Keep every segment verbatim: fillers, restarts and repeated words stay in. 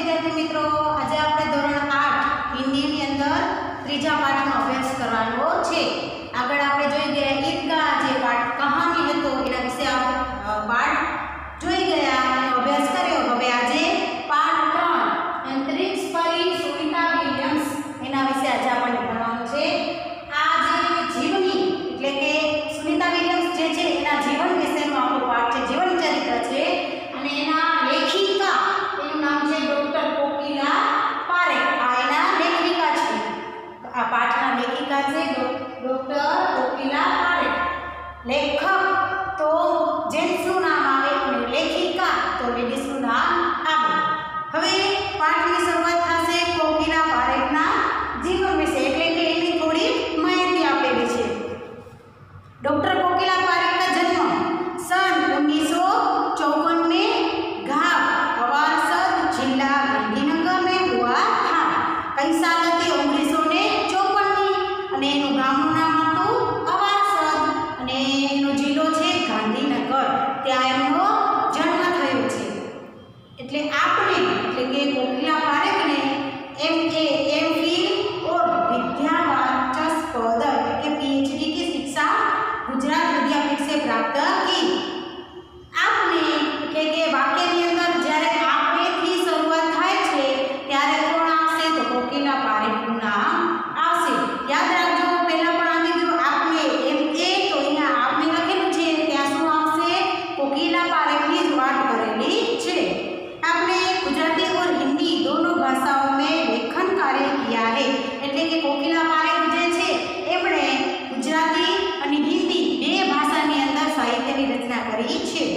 विद्यार्थी मित्रों, आज आपणे धोरण आठ हिंदी ની અંદર ત્રીજા પાઠનો અભ્યાસ કરવાનો છે। આગળ આપણે જોઈ ગયા ઈદગાહ જે પાઠ કહાની હતો એના વિશે આપણે પાઠ જોઈ ગયા અને અભ્યાસ કર્યો। હવે આજે પાઠ ત્રણ અંતરિક્ષ પરી સુનિતા વિલિયમ્સ એના વિશે આજે આપણે ભણવાનું છે। આ જે જીવની એટલે કે સુનિતા વિલિયમ્સ જે છે એના જીવન વિશેનો આપણો પાઠ છે, જીવન ચરિત્ર છે અને એના લેખિકા એનું નામ છે ડોક્ટર કોકિલા પારેખ। આ એના લેખિકા છે, આ પાઠના લેખિકા છે ડોક્ટર કોકિલા પારેખ। લેખક તો જેન્ટ્સનું નામ આવે અને લેખિકા તો લેડીઝનું નામ આવે। હવે પાઠની શરૂઆત થશે કોકિલા પારેખના જીવન વિશે, એટલે કે એની થોડી માહિતી આપેલી છે। डॉक्टर कोकिला पारेख का जन्म सन उन्नीस सौ चौवन में गांव अवारसद जिला गांधीनगर में हुआ था। कई साल थी उन्नीस सौ ने चौवन में અને એનું ગામનું નામ હતું અવારસદ અને એનો જિલ્લો છે ગાંધીનગર, ત્યાં એમનો જન્મ થયો છે। એટલે આપણે એટલે કે કોકિલા પારેખને एम ए एम फिल और विद्यावाचस्पद के पीएचडी की शिक्षा गुजरात विद्यापीठ से प्राप्त की। आपने એટલે કે વાક્યની અંદર જ્યારે આપણેથી શરૂઆત થાય છે ત્યારે કોણ આવશે તો કોકિલા પારેખનું નામ આવશે। યાદ રાખજો, પહેલા પણ આવી ગયું આપને એમ એ તો અહીંયા આપને લખેલું છે ત્યાં શું આવશે कोकिला पारेखની જ વાત કરેલી છે। आपने गुजराती और हिंदी दोनों भाषाओं में लेखन कार्य किया है, એટલે કે કોકિલા પારેખ જે છે એમણે ગુજરાતી અને હિન્દી બે ભાષાની અંદર સાહિત્યની રચના કરી છે।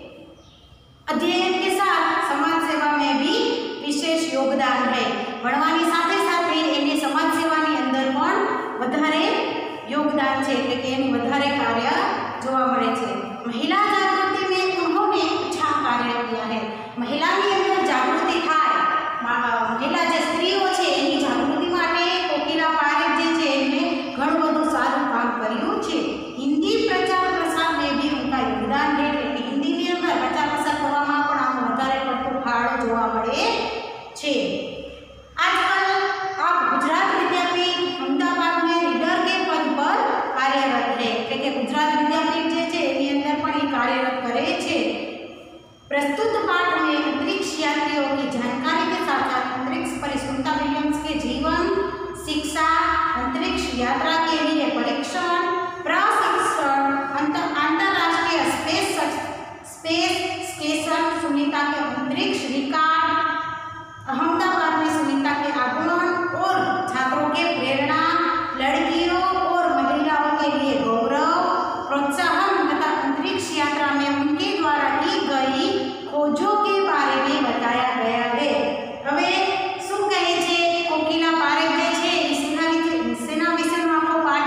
अध्ययन के साथ समाज सेवा में भी विशेष योगदान है। ભણવાની સાથે સાથે એની સમાજ સેવાની અંદર પણ વધારે યોગદાન છે, એટલે કે એની વધારે કાર્ય જોવા મળે છે। મહિલા જાગૃતિ में उन्होंने अच्छा कार्य किया है। મહિલાની અંદર જાગૃતિ થાય, મહિલા જે સ્ત્રીઓ છે એની જાગૃતિ માટે કોકિલા પારેખ જે છે એમને ઘણું બધું સારું કામ કર્યું છે। हिंदी प्रचार प्रसार में भी उनका योगदान है, એટલે હિન્દીની અંદર પ્રચાર પ્રસાર કરવામાં પણ આનો વધારે પડતો ફાળો જોવા મળે છે। आजकल आप गुजरात विद्यापीठ अहमदाबाद में रीडर के पद पर कार्यरत है, એટલે કે ગુજરાત વિદ્યાપીઠ જે છે એની અંદર પણ એ કાર્યરત કરે છે। प्रस्तुत पाठ में अंतरिक्ष यात्रियों की जानकारी के साथ साथ अंतरिक्ष परी सुनिता विलियम्स के जीवन, शिक्षा, अंतरिक्ष यात्रा के लिए परीक्षण, प्रशिक्षण, अंतरराष्ट्रीय स्पेस स्पेस स्टेशन सुनीता के अंतरिक्ष रिकॉर्ड, अहमदाबाद में सुनीता के आगमन और छात्रों के प्रेरणा, लड़कियों और महिलाओं के लिए गौरव, प्रोत्साहन तथा अंतरिक्ष यात्रा में उनके द्वारा की गई खोजों के बारे में बताया गया है। હવે શું કહે છે કોકિલા પારેખ જે છે એ સેના વિશે સેના વિશેનો આપણો પાઠ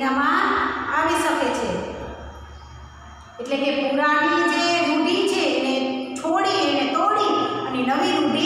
સંજ્ઞામાં આવી શકે છે. એટલે કે પુરાણી જે રૂઢિ છે એને છોડી એને તોડી અને નવી રૂઢિ